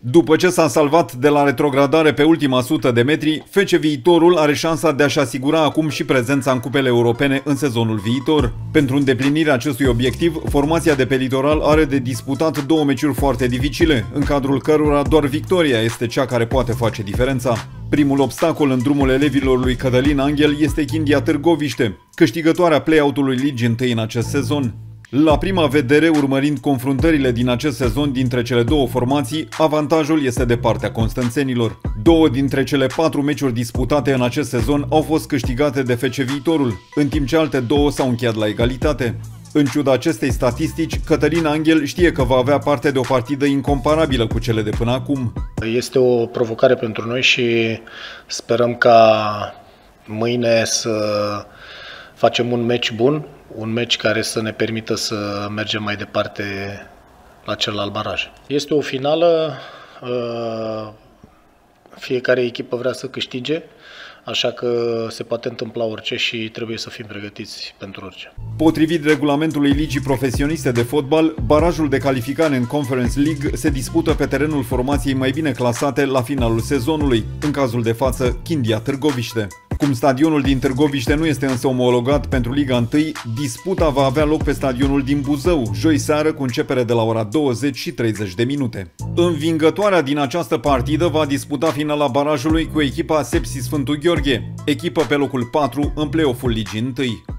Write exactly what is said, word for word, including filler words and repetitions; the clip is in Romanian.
După ce s-a salvat de la retrogradare pe ultima sută de metri, F C Viitorul are șansa de a-și asigura acum și prezența în cupele europene în sezonul viitor. Pentru îndeplinirea acestui obiectiv, formația de pe litoral are de disputat două meciuri foarte dificile, în cadrul cărora doar victoria este cea care poate face diferența. Primul obstacol în drumul elevilor lui Cătălin Anghel este Chindia Târgoviște, câștigătoarea play-out-ului Ligii întâi în acest sezon. La prima vedere, urmărind confruntările din acest sezon dintre cele două formații, avantajul este de partea constanțenilor. Două dintre cele patru meciuri disputate în acest sezon au fost câștigate de F C Viitorul, în timp ce alte două s-au încheiat la egalitate. În ciuda acestei statistici, Cătălin Anghel știe că va avea parte de o partidă incomparabilă cu cele de până acum. Este o provocare pentru noi și sperăm ca mâine să facem un meci bun, un meci care să ne permită să mergem mai departe la celălalt baraj. Este o finală, fiecare echipă vrea să câștige, așa că se poate întâmpla orice și trebuie să fim pregătiți pentru orice. Potrivit regulamentului Ligii Profesioniste de Fotbal, barajul de calificare în Conference League se dispută pe terenul formației mai bine clasate la finalul sezonului, în cazul de față Chindia Târgoviște. Cum stadionul din Târgoviște nu este însă omologat pentru Liga unu, disputa va avea loc pe stadionul din Buzău, joi seară, cu începere de la ora douăzeci și treizeci de minute. Învingătoarea din această partidă va disputa finala barajului cu echipa Sepsi Sfântul Gheorghe, echipă pe locul patru în play-off-ul Ligii unu.